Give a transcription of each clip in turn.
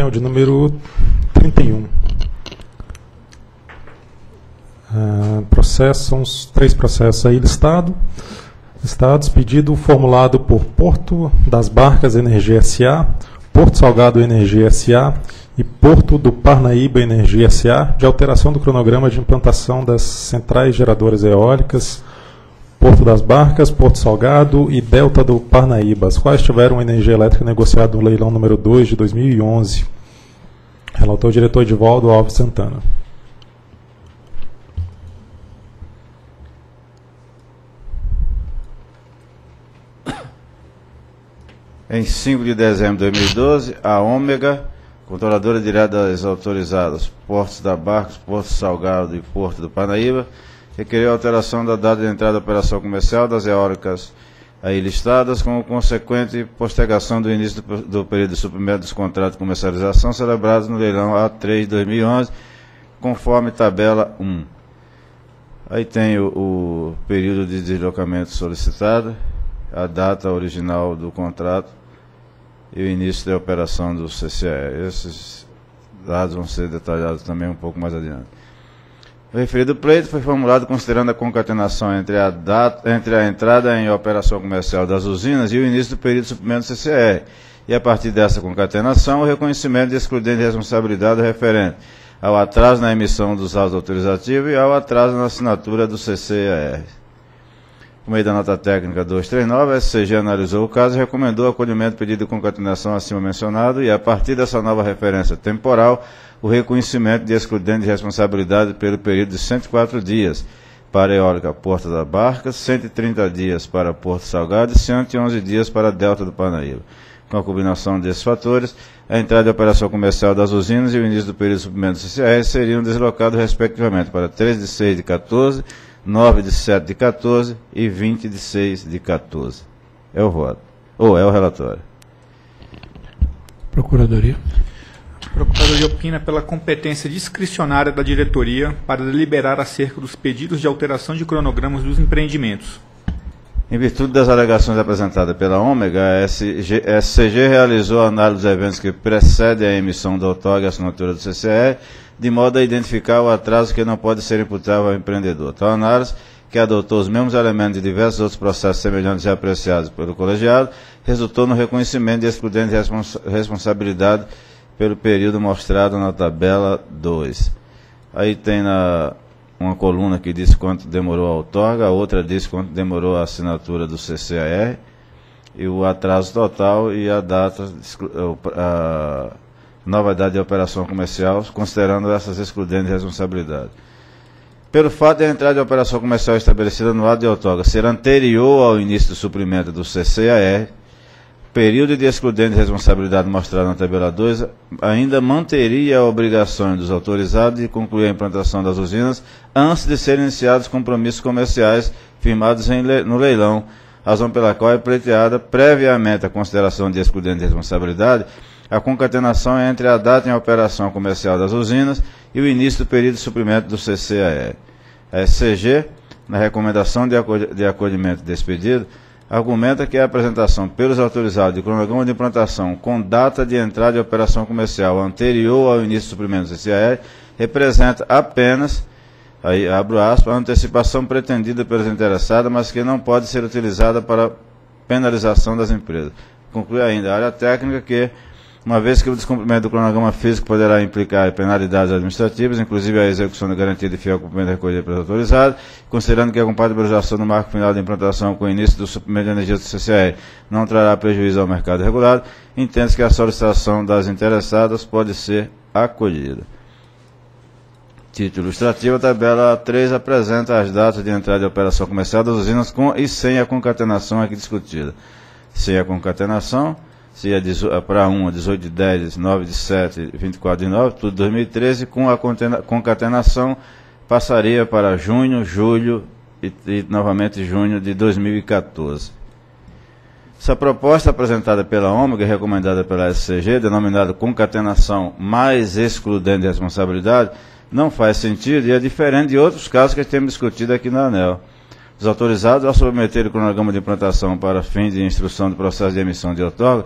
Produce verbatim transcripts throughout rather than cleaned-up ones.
item é o de número trinta e um. Uh, processos, são os três processos aí listados. Listados, pedido formulado por Porto das Barcas Energia S A, Porto Salgado Energia S A e Porto do Parnaíba Energia S A, de alteração do cronograma de implantação das centrais geradoras eólicas, Porto das Barcas, Porto Salgado e Delta do Parnaíba, as quais tiveram energia elétrica negociada no leilão número dois de dois mil e onze. Relator o diretor Edivaldo Alves Santana. Em cinco de dezembro de dois mil e doze, a Ômega, controladora direta das autorizadas Portos da Barcos, Porto Salgado e Porto do Parnaíba, requeriu a alteração da data de entrada da operação comercial das eólicas aí listadas, com consequente postergação do início do, do período de suprimento dos contratos de comercialização celebrados no leilão A três de dois mil e onze, conforme tabela um. Aí tem o, o período de deslocamento solicitado, a data original do contrato e o início da operação do C C E. Esses dados vão ser detalhados também um pouco mais adiante. O referido pleito foi formulado considerando a concatenação entre a, data, entre a entrada em operação comercial das usinas e o início do período de suprimento do C C E, e a partir dessa concatenação, o reconhecimento de excludente de responsabilidade referente ao atraso na emissão dos autos autorizativos e ao atraso na assinatura do C C E R. Por meio da nota técnica duzentos e trinta e nove, a S C G analisou o caso e recomendou o acolhimento do pedido de concatenação acima mencionado e, a partir dessa nova referência temporal, o reconhecimento de excludente de responsabilidade pelo período de cento e quatro dias para a eólica Porto da Barca, cento e trinta dias para Porto Salgado e cento e onze dias para a Delta do Parnaíba. Com a combinação desses fatores, a entrada de operação comercial das usinas e o início do período de suprimento do C C R seriam deslocados respectivamente para três de seis de quatorze, nove de sete de quatorze e vinte de seis de quatorze. É o voto. Ou é o relatório. Procuradoria. A Procuradoria opina pela competência discricionária da diretoria para deliberar acerca dos pedidos de alteração de cronogramas dos empreendimentos. Em virtude das alegações apresentadas pela Ômega, a S C G realizou a análise dos eventos que precedem a emissão da outorga e assinatura do C C E, de modo a identificar o atraso que não pode ser imputável ao empreendedor. Tal análise, que adotou os mesmos elementos de diversos outros processos semelhantes e apreciados pelo colegiado, resultou no reconhecimento de excludente de respons responsabilidade pelo período mostrado na tabela dois. Aí tem na, uma coluna que diz quanto demorou a outorga, a outra diz quanto demorou a assinatura do C C A R, e o atraso total e a data, a nova data de operação comercial, considerando essas excludentes de responsabilidade. Pelo fato de a entrada de operação comercial estabelecida no ato de outorga ser anterior ao início do suprimento do C C A R, o período de excludente de responsabilidade mostrado na tabela dois ainda manteria a obrigação dos autorizados de concluir a implantação das usinas antes de serem iniciados compromissos comerciais firmados em le no leilão, razão pela qual é pleiteada previamente a consideração de excludente de responsabilidade a concatenação entre a data em operação comercial das usinas e o início do período de suprimento do C C A R. A S C G, na recomendação de, acolh de acolhimento desse pedido, argumenta que a apresentação pelos autorizados de cronograma de implantação com data de entrada de operação comercial anterior ao início do suprimento do C C A R representa apenas, aí abro aspas, a antecipação pretendida pelos interessados, mas que não pode ser utilizada para penalização das empresas. Conclui ainda a área técnica que, uma vez que o descumprimento do cronograma físico poderá implicar penalidades administrativas, inclusive a execução da garantia de fiel cumprimento recolhida pelos autorizados, considerando que a compatibilização do marco final de implantação com o início do suprimento de energia do C C A R não trará prejuízo ao mercado regulado, entende-se que a solicitação das interessadas pode ser acolhida. Título ilustrativo, a tabela três apresenta as datas de entrada de operação comercial das usinas com e sem a concatenação aqui discutida. Sem a concatenação, se é para um, dezoito de dez, nove de sete, vinte e quatro de nove, tudo dois mil e treze, com a concatenação passaria para junho, julho e, e novamente junho de dois mil e quatorze. Essa proposta apresentada pela Ômega e recomendada pela S C G, denominada concatenação mais excludente de responsabilidade, não faz sentido e é diferente de outros casos que temos discutido aqui na ANEEL. Os autorizados, ao submeter o cronograma de implantação para fim de instrução do processo de emissão de outorga,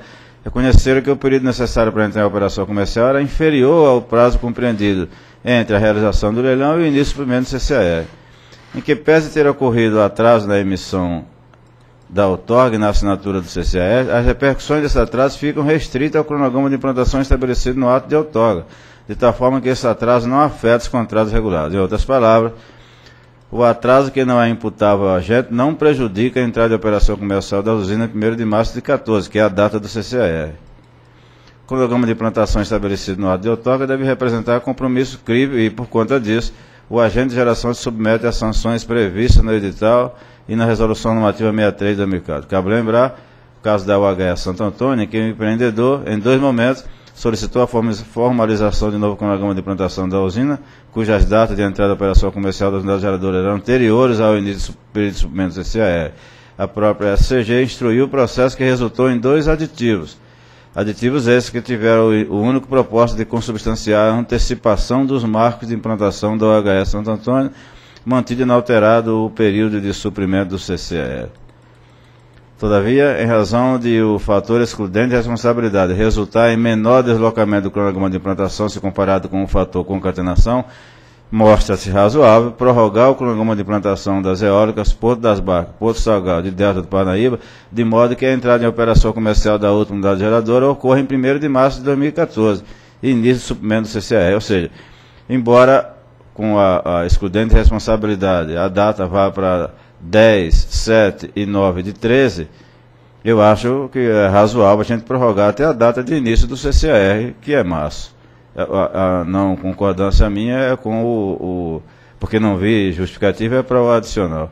reconheceram que o período necessário para entrar em operação comercial era inferior ao prazo compreendido entre a realização do leilão e o início do suprimento do C C A R. Em que pese ter ocorrido atraso na emissão da outorga e na assinatura do C C A R, as repercussões desse atraso ficam restritas ao cronograma de implantação estabelecido no ato de outorga, de tal forma que esse atraso não afeta os contratos regulados. Em outras palavras, o atraso que não é imputável ao agente não prejudica a entrada de operação comercial da usina em primeiro de março de quatorze, que é a data do C C A R. O cronograma de implantação estabelecido no ato de outorga deve representar compromisso crível e, por conta disso, o agente de geração se submete às sanções previstas no edital e na Resolução Normativa sessenta e três de dois mil e quatro. Cabe lembrar, o caso da U H S Santo Antônio, em que o empreendedor, em dois momentos, solicitou a formalização de novo cronograma de implantação da usina, cujas datas de entrada da operação comercial das unidades geradoras eram anteriores ao início do período de suprimento do C C A R. A própria S C G instruiu o processo que resultou em dois aditivos. Aditivos esses que tiveram o único propósito de consubstanciar a antecipação dos marcos de implantação da U H S Santo Antônio, mantido inalterado o período de suprimento do C C A R. Todavia, em razão de o fator excludente de responsabilidade resultar em menor deslocamento do cronograma de implantação se comparado com o fator concatenação, mostra-se razoável prorrogar o cronograma de implantação das eólicas Porto das Barcas, Porto Salgado e Delta do Parnaíba, de modo que a entrada em operação comercial da última unidade geradora ocorra em primeiro de março de dois mil e quatorze, início do suprimento do C C A R. Ou seja, embora com a, a excludente responsabilidade a data vá para dez, sete e nove de treze, eu acho que é razoável a gente prorrogar até a data de início do C C A R, que é março. A, a não concordância minha é com o, o... porque não vi justificativa, é para o adicional.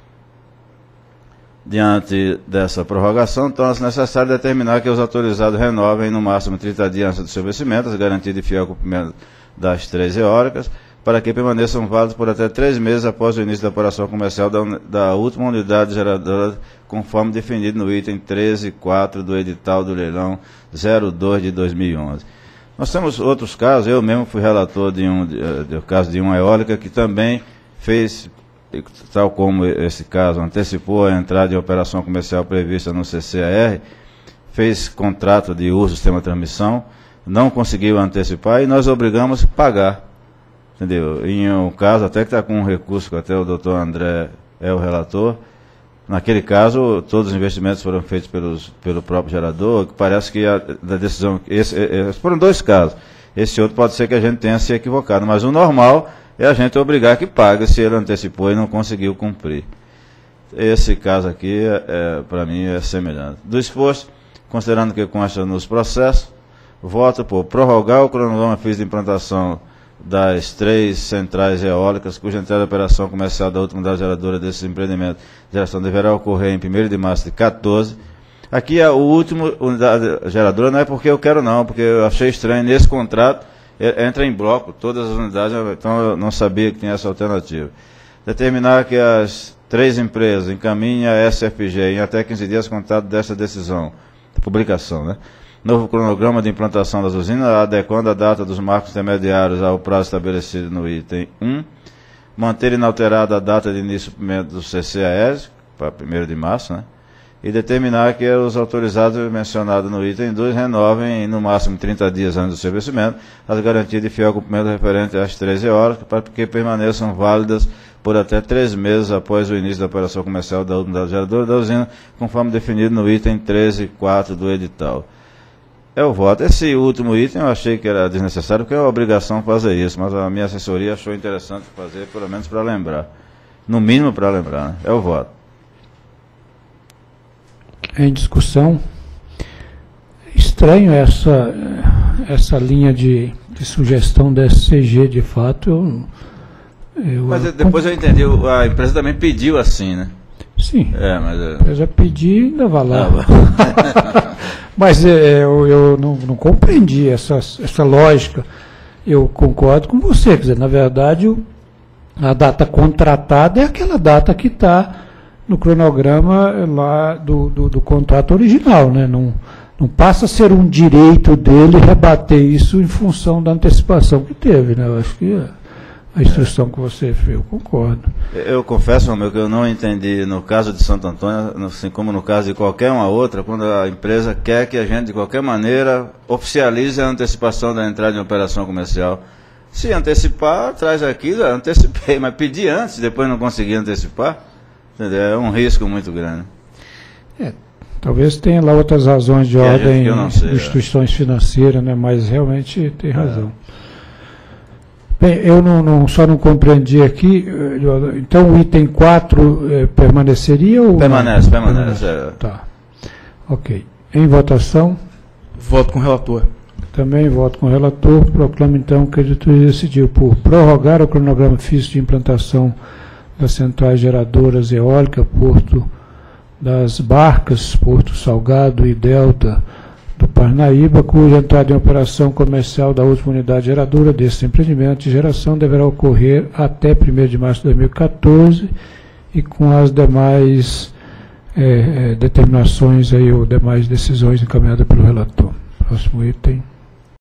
Diante dessa prorrogação, torna-se necessário determinar que os autorizados renovem no máximo trinta dias antes do seu vencimento, as garantias de fiel cumprimento das três eólicas, para que permaneçam válidos por até três meses após o início da operação comercial da, da última unidade geradora, conforme definido no item treze ponto quatro do edital do leilão zero dois de dois mil e onze. Nós temos outros casos, eu mesmo fui relator de um de, de, caso de uma eólica que também fez, tal como esse caso, antecipou a entrada de operação comercial prevista no C C A R, fez contrato de uso do sistema de transmissão, não conseguiu antecipar e nós obrigamos a pagar. Entendeu? Em um caso, até que está com um recurso que até o doutor André é o relator, naquele caso, todos os investimentos foram feitos pelos, pelo próprio gerador, que parece que a da decisão... Esse, esse, foram dois casos. Esse outro pode ser que a gente tenha se equivocado, mas o normal é a gente obrigar que pague se ele antecipou e não conseguiu cumprir. Esse caso aqui, é, é, para mim, é semelhante. Do exposto, considerando que consta nos processos, voto por prorrogar o cronograma F I S de implantação das três centrais eólicas, cuja entrada de operação comercial da última unidade geradora desses empreendimentos de geração deverá ocorrer em primeiro de março de quatorze. Aqui é o último unidade geradora, não é porque eu quero não, porque eu achei estranho, nesse contrato entra em bloco todas as unidades, então eu não sabia que tinha essa alternativa. Determinar que as três empresas encaminhem a S F G em até quinze dias contato desta decisão, de publicação, né? Novo cronograma de implantação das usinas, adequando a data dos marcos intermediários ao prazo estabelecido no item um. Manter inalterada a data de início do C C A R, para primeiro de março, né? E determinar que os autorizados mencionados no item dois renovem, no máximo trinta dias antes do seu vencimento, as garantias de fiel cumprimento referente às treze horas, para que permaneçam válidas por até três meses após o início da operação comercial da unidade geradora da usina, conforme definido no item treze ponto quatro do edital. Eu voto. Esse último item eu achei que era desnecessário, porque é uma obrigação fazer isso, mas a minha assessoria achou interessante fazer, pelo menos para lembrar. No mínimo para lembrar, né? Eu voto. Em discussão, estranho essa, essa linha de, de sugestão da S C G, de fato. Eu, eu, mas eu, depois eu entendi, a empresa também pediu assim, né? Sim. É, mas, a empresa pediu e ainda vai lá. Ah, mas é, eu, eu não, não compreendi essa, essa lógica. Eu concordo com você. Quer dizer, na verdade, o, a data contratada é aquela data que está no cronograma lá do, do, do contrato original, né? Não, não passa a ser um direito dele rebater isso em função da antecipação que teve, né? Eu acho que a a instrução que você fez, eu concordo. Eu confesso, meu, que eu não entendi no caso de Santo Antônio, assim como no caso de qualquer uma outra, quando a empresa quer que a gente, de qualquer maneira, oficialize a antecipação da entrada em operação comercial. Se antecipar, traz aquilo, antecipei, mas pedir antes, depois não conseguir antecipar, entendeu? É um risco muito grande. É, talvez tenha lá outras razões de que ordem sei, de instituições é. financeiras, né? Mas realmente tem razão. É. Bem, eu não, não, só não compreendi aqui, então o item quatro eh, permaneceria ou Permanece, não? permanece. É. Tá. Ok. Em votação? Voto com o relator. Também voto com o relator. Proclamo então que a diretoria decidiu por prorrogar o cronograma físico de implantação das centrais geradoras eólicas, Porto das Barcas, Porto Salgado e Delta do Parnaíba, cuja entrada em operação comercial da última unidade geradora desse empreendimento de geração deverá ocorrer até primeiro de março de dois mil e quatorze e com as demais eh, eh, determinações aí, ou demais decisões encaminhadas pelo relator. Próximo item.